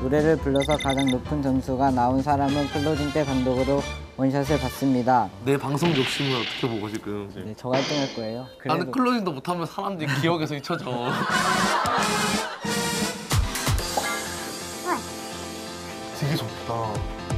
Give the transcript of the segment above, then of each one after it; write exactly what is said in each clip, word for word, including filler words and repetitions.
노래를 불러서 가장 높은 점수가 나온 사람은 클로징 때 단독으로 원샷을 받습니다. 내 방송 욕심을 어떻게 보고 지금? 네, 저가 일 등 할 거예요. 그래도... 나는 클로징도 못하면 사람들이 기억에서 잊혀져. 되게 좋다.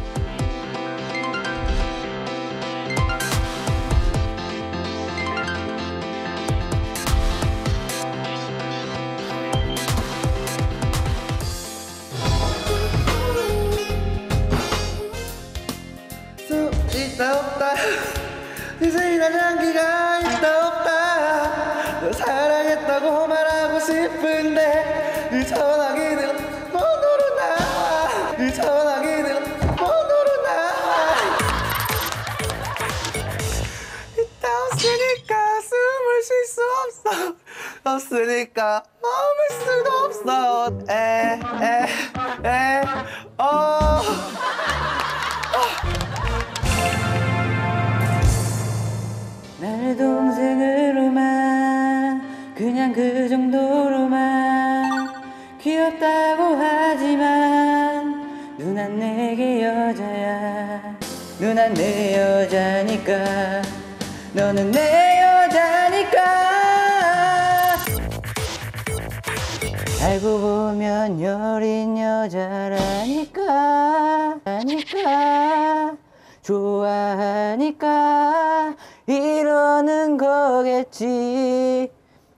있다 없다 인생이란 향기가 있다 없다 널 사랑했다고 말하고 싶은데 이 전화기는 못 누르나 이 전화기는 못 누르나 있다 없으니까 숨을 쉴 수 없어 없으니까 머물 수도 없어 에에에 어 나를 동생으로만 그냥 그 정도로만 귀엽다고 하지만 누난 내게 여자야. 누난 내 여자니까 너는 내 여자니까. 알고 보면 여린 여자라니까. 아니까 좋아하니까 이러는 거겠지.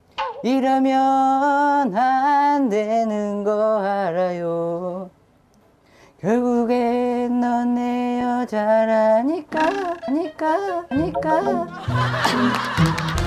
이러면 안 되는 거 알아요. 결국엔 넌 내 여자라니까. 아니까 아니까